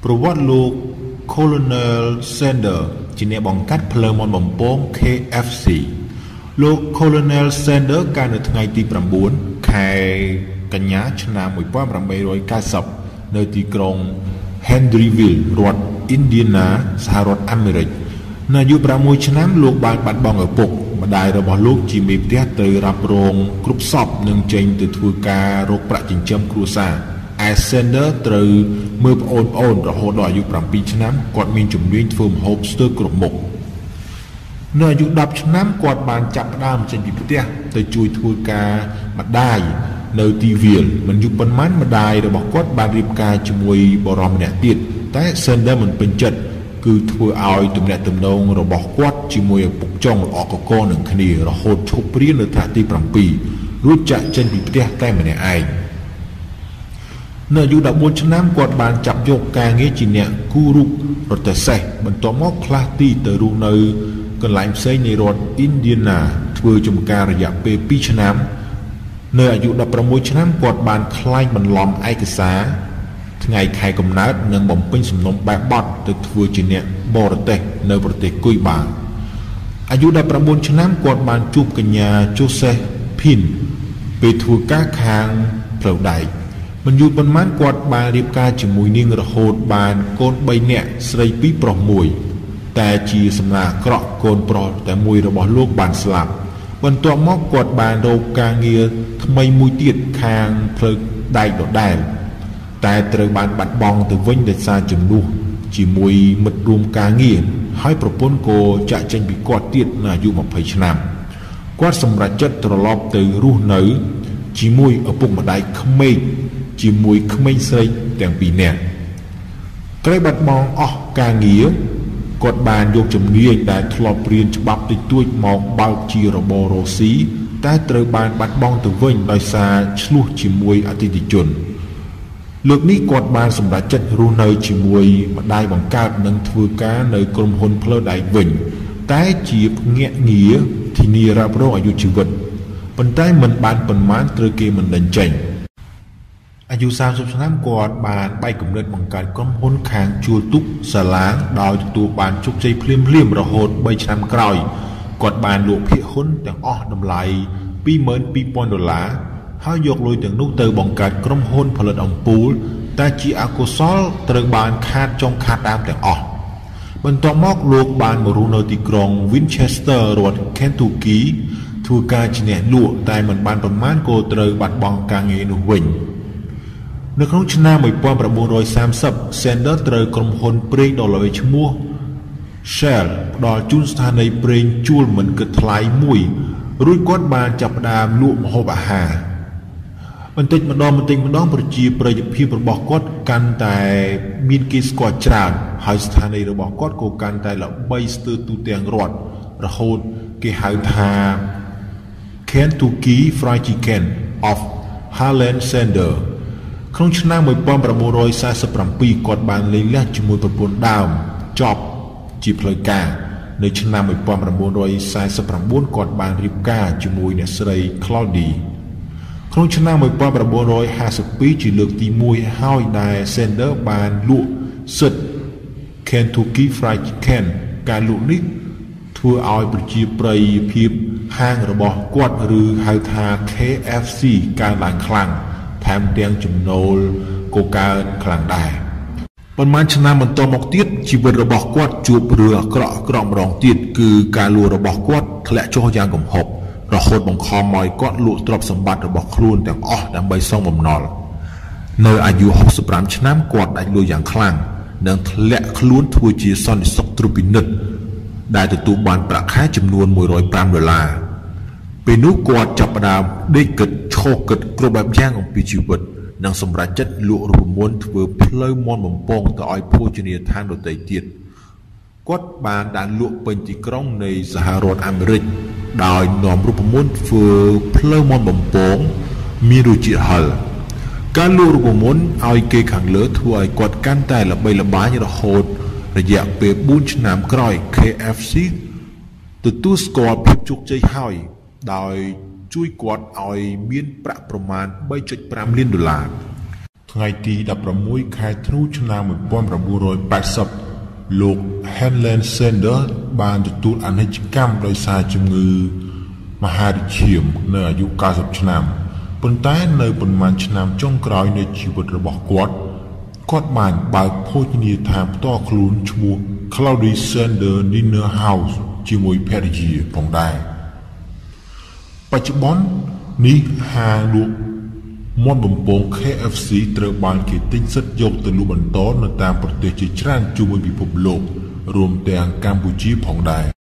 ប្រវត្តិលោក Colonel Sanders ជាអ្នកបង្កាត់ភ្លើងមាន់បំពង KFC លោក Colonel Sanders កាលនៅថ្ងៃទី9ខែកញ្ញាឆ្នាំ1890នៅទីក្រុង Henryville រដ្ឋ Indiana សហរដ្ឋអាមេរិកនៅអាយុ6ឆ្នាំលោកបានបាត់បង់ឪពុកម្ដាយរបស់លោកជាមេផ្ទះត្រូវរ៉ាប់រងគ្រប់សពនិងចេញទៅធ្វើការរកប្រាក់ចិញ្ចឹមគ្រួសារឯ Sanders ត្រូវមើលប្អូនរហូតដល់អាយុ7ឆ្នាំគាត់មានជំនាញធ្វើម្ហូបស្ទើរគ្រប់មុខនៅអាយុ10ឆ្នាំគាត់បានចាប់ផ្ដើមចេញពីផ្ទះទៅជួយធ្វើការម្ដាយនៅទីវាលមិនយូរប៉ុន្មានម្ដាយរបស់គាត់បានរៀបការជាមួយបរិសម្នាក់ទៀតតែ Sanders មិនពេញចិត្តគឺធ្វើឲ្យទំនាក់ទំនងរបស់គាត់ជាមួយឪពុកចុងល្អកកនឹងគ្នារហូតឈប់ព្រាននៅថ្នាក់ទី7រួចចាក់ចេញពីផ្ទះតែម្នាក់ឯងនៅអាយុ14ឆ្នាំគាត់បានចាប់យកការងារជាអ្នកគូររូបរថសេះបន្ទាប់មកផ្លាស់ទីទៅរស់នៅកន្លែងផ្សេងនៃរដ្ឋ Indiana ធ្វើចំការរយៈពេល2ឆ្នាំនៅអាយុ16ឆ្នាំគាត់បានក្លាយបន្លំឯកសារថ្ងៃខែកំណើតនិងបំពេញសំណុំបែបបទទៅធ្វើជាអ្នកបរទេសនៅប្រទេសគុយបាអាយុ19ឆ្នាំគាត់បានជួបកញ្ញា Josephine ពេលធ្វើការខាងផ្លូវដែកមិនយូរប៉ុន្មានគាត់បានរៀបការជាមួយនាងរហូតបានកូន3នាក់ស្រី2ប្រុស1តែជាសំណាអាក្រក់កូនប្រុសតែមួយរបស់លោកបានស្លាប់បន្ទាប់មកគាត់បានរកការងារថ្មីមួយទៀតខាងផ្លូវដែកដដែលតែត្រូវបានបាត់បង់ទៅវិញដោយសារចំនួនជាមួយមិត្តរួមការងារហើយប្រពន្ធក៏ចាក់ចេញពីគាត់ទៀតនៅអាយុ20ឆ្នាំគាត់សម្រេចចិត្តត្រឡប់ទៅរស់នៅជាមួយឪពុកម្ដាយក្មេកជាមួយក្មេងស្រីទាំងពីរនាក់ក្រោយបាត់បង់អស់ការងារគាត់បានយកជំនាញដែលធ្លាប់រៀនច្បាប់តិចតួចមកបើកជារបររកស៊ីតែត្រូវបានបាត់បង់ទៅវិញដោយសារឆ្លោះជាមួយអតិថិជនលើកនេះគាត់បានសម្រេចចិត្តរស់នៅជាមួយម្ដាយបង្កើតនិងធ្វើការនៅក្រុមហ៊ុនផ្លូវដែកវិញតែជាភ្នាក់ងារធានារ៉ាប់រងអាយុជីវិតប៉ុន្តែមិនបានប៉ុន្មានត្រូវគេមិនដេញចេញអាយុ30ឆ្នាំគាត់បានបែកគំនិតបង្កើតក្រុមហ៊ុនខាងជួលទូកសាឡាងដោយទទួលបានជោគជ័យភ្លាមរហូត3ឆ្នាំក្រោយគាត់បានលក់ភាគហ៊ុនទាំងអស់តម្លៃ$22,000ហើយយកលុយទាំងនោះទៅបង្កើតក្រុមហ៊ុនផលិតអំពូលតែជាអកុសលត្រូវបានខាតចុងខាតដើមទាំងអស់បន្ទាប់មកលោកបានមករស់នៅទីក្រុង Winchester រដ្ឋ Kentucky ធ្វើការជាអ្នកលក់តែមិនបានប្រមាណក៏ត្រូវបាត់បង់ការងារនោះវិញនៅក្នុងឆ្នាំ1930 Sanders ត្រូវក្រុមហ៊ុនប្រេងដ៏ល្បីឈ្មោះ Shell ផ្ដល់ជូនស្ថានីយ៍ប្រេងជួលមិនគិតថ្លៃមួយរួចគាត់បានចាប់ផ្ដើមលក់ម្ហូបអាហារបន្តិចម្ដងប្រជាប្រិយភាពរបស់គាត់កាន់តែមានគេស្គាល់ច្រើនហើយស្ថានីយ៍របស់គាត់ក៏កាន់តែល្បីស្ទើរទូទាំងរដ្ឋរហូតគេហៅថា Kentucky Fried Chicken of Harlan Sanders ក្នុងឆ្នាំ1947គាត់បានលែងលះជាមួយប្រពន្ធដើមចប់ជាផ្លូវការនៅឆ្នាំ1949គាត់បានរៀបការជាមួយអ្នកស្រី Claudie ក្នុងឆ្នាំ1952ជាលើកទី1ហើយដែល Sanders បានលក់សិទ្ធិ Kentucky Fried Chicken ការលក់នេះធ្វើឲ្យប្រជាប្រិយភាពហាងរបស់គាត់ឬហៅថា KFC កើនឡើងខ្លាំងថែមទាំងចំណូលក៏កើនខ្លាំងដែរប៉ុន្មានឆ្នាំបន្តមកទៀតជីវិតរបស់គាត់ជួបរឿងអាក្រក់ម្ដងទៀតគឺការលួចរបស់គាត់ធ្លាក់ចុះយ៉ាងគំហុករហូតបង្ខំឲ្យគាត់លក់ទ្រព្យសម្បត្តិរបស់ខ្លួនទាំងអស់ដើម្បីសងបំណុលនៅអាយុ65ឆ្នាំគាត់ដាច់លុយយ៉ាងខ្លាំងនិងធ្លាក់ខ្លួនធ្វើជាសន្តិសុខត្រួតពិនិត្យដែលទទួលបានប្រាក់ខែចំនួន$105ពេលនោះគាត់ចាប់ផ្ដើមដេកគិតឈោកគិតគ្រប់បែបយ៉ាងអំពីជីវិតនិងសម្រេចចិត្តលក់រូបមន្តធ្វើផ្លូវមាន់បំពងទៅឲ្យភោជនីយដ្ឋានដទៃទៀតគាត់បានដើរលក់ពេញទីក្រុងនៃសហរដ្ឋអាមេរិកដោយនាំរូបមន្តធ្វើផ្លូវមាន់បំពងមានរសជាតិហឹរការលក់រូបមន្តឲ្យគេខាងលើធ្វើឲ្យគាត់កាន់តែល្បីល្បាញរហូតរយៈពេល4ឆ្នាំក្រោយ KFC ទទួលស្គាល់ភាពជោគជ័យហើយដោយជួយគាត់ឲ្យមានប្រាក់ប្រមាណ$3.5 លានថ្ងៃទី16ខែធ្នូឆ្នាំ1980លោក Henlen Sender បានទទួលអនិច្ចកម្មដោយសារជំងឺមហារីកឈាមនៅអាយុ90ឆ្នាំប៉ុន្តែនៅប៉ុន្មានឆ្នាំចុងក្រោយនៃជីវិតរបស់គាត់បានបើកភោជនីយដ្ឋានផ្ទាល់ខ្លួនឈ្មោះ Claudie Sender Dinner House ជាមួយភរិយាផងដែរបច្ចុប្បន្ននេះហាងលក់មាន់បំពង KFC ត្រូវបានគេទិញសិទ្ធិយកទៅលក់បន្តនៅតាមប្រទេសជាច្រើនជុំវិញពិភពលោករួមទាំងកម្ពុជាផងដែរ